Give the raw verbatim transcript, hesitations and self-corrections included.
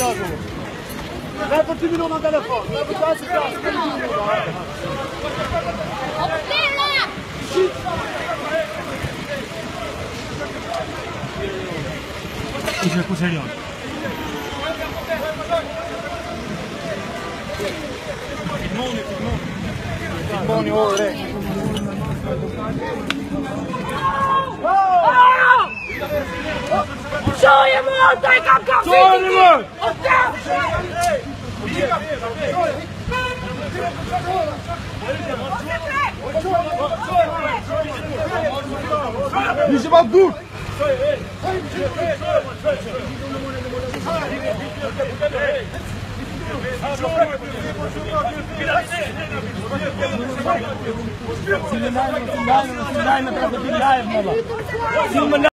Blijf voor tien minuten aan de telefoon. Blijf voor twaalf minuten. Escucha, escucha, León. Filmoni, filmoni. Filmoni, ore. Zo je mond, ik kan koffie! Zo je mond! Wie ze wat doet?